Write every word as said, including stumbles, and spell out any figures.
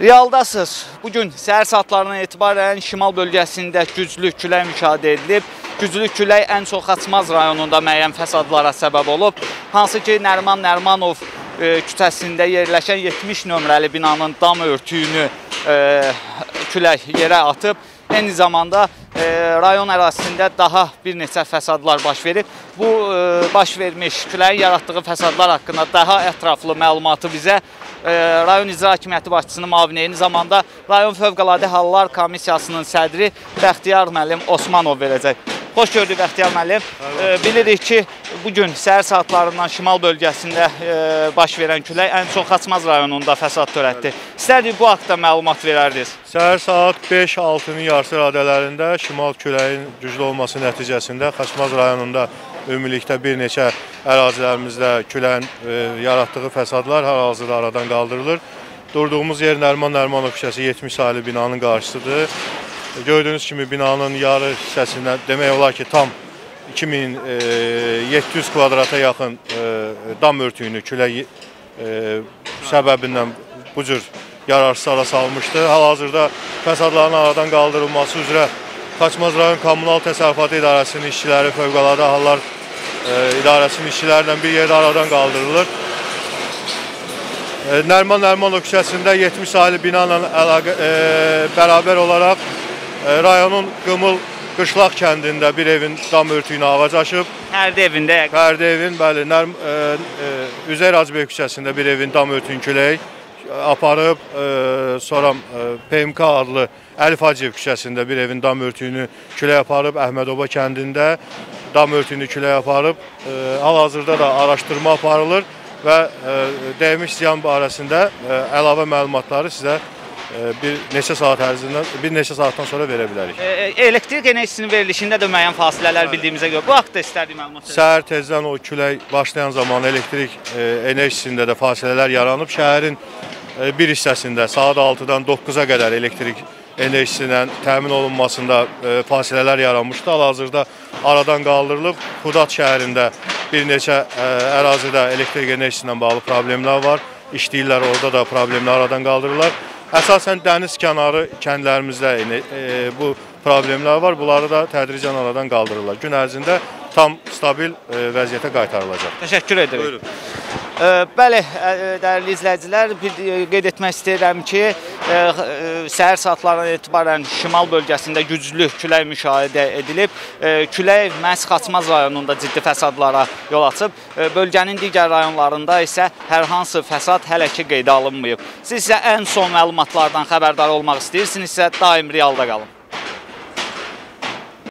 Realdasınız. Bugün səhər saatlarından etibarən şimal bölgəsində güclü külək müşahidə edilib. Güclü külək ən çox Xaçmaz rayonunda müəyyən fəsadlara səbəb olub. Hansı ki, Nəriman Nərimanov e, küçəsində yerləşən yetmiş nömrəli binanın dam örtüyünü e, külək yerə atıb. Eyni zamanda e, rayon ərazisində daha bir neçə fəsadlar baş verib. Bu e, baş vermiş küləyin yaratdığı fəsadlar haqqında daha ətraflı məlumatı bizə e, rayon icra hakimiyyəti başçısının müavini, eyni zamanda rayon fövqəladə hallar komissiyasının sədri Bəxtiyar müəllim Osmanov verəcək. Xoş gördük Bəxtiyar müəllim. E, bilirik ki, bugün səhər saatlarından şimal bölgəsində e, baş verən külək ən çox Xaçmaz rayonunda fəsad törətdi. İstərdik bu haqda məlumat verərdiniz. Səhər saat beş altının yarısı radələrində şimal küləyin güclü olması nəticəsində Xaçmaz rayonunda ümumilikdə bir neçə ərazilərimizdə küləyin e, yaratdığı fəsadlar hal-hazırda aradan qaldırılır. Durduğumuz yer Nəriman Nərimanov küçəsi yetmiş saylı binanın qarşısıdır. Gördüyünüz kimi binanın yarı hissəsində demək olar ki, tam iki min yeddi yüz kvadrata yaxın dam örtüyünü külək səbəbindən bu cür yararsız hala salmışdı. Hal-hazırda fəsadların aradan qaldırılması üzrə Xaçmaz rayon Kommunal Təsərrüfatı İdarəsinin işçiləri, Fövqəladə Hallar İdarəsinin işçilərlə bir yerdə aradan qaldırılır. Nəriman Nərimanov küçəsində yetmiş saylı bina ilə əlaqə, e, bərabər olaraq e, rayonun Qımıl Qışlaq kəndində bir evin dam örtüyünə ağac aşıb. Fərdi evində? Fərdi evin, bəli. Nər, e, e, Üzeyir Hacıbey küçəsində bir evin dam örtüyünü külək aparıb. E, sonra e, P M K adlı Əlif Hacıyev küçəsində bir evin dam örtüyünü külək aparıb. Əhmədoba kəndində dam örtüyünü külək aparıb. E, hal-hazırda da araşdırma aparılır və e, dəymiş ziyan barəsində e, əlavə məlumatları sizə e, bir neçə saat ərzində, bir neçə saatdan sonra verə bilərik. E, elektrik enerjisinin verilişində də müəyyən fasilələr Bəli. Bildiyimizə görə bu haqda istərdik məlumat verin. Səhər tezdən o külək başlayan zaman elektrik e, enerjisində də fasilələr yaranıb. Şəhərin e, bir hissəsində saat altıdan doqquza qədər elektrik enerjisindən təmin olunmasında e, fasilələr yaranmışdı. Hal-hazırda aradan qaldırılıb. Xudat şəhərində bir neçə ə, ərazidə elektrik enerjisindən bağlı problemlər var. İşləyirlər, orada da problemlər aradan qaldırırlar. Əsasən dəniz kənarı kəndlərimizdə e, bu problemlər var. Bunları da tədricən aradan qaldırırlar. Gün ərzində tam stabil e, vəziyyətə qaytarılacaq. Təşəkkür edirik. Buyurun. E, bəli, dəyərli izləyicilər, bir qeyd etmək istəyirəm ki, e, səhər saatlarından etibarən şimal bölgəsində güclü külək müşahidə edilib. E, külək məhz Xaçmaz rayonunda ciddi fəsadlara yol açıb. E, bölgənin digər rayonlarında isə hər hansı fəsad hələ ki qeydə alınmayıb. Siz isə ən son məlumatlardan xəbərdar olmaq istəyirsinizsə daim Realda qalın.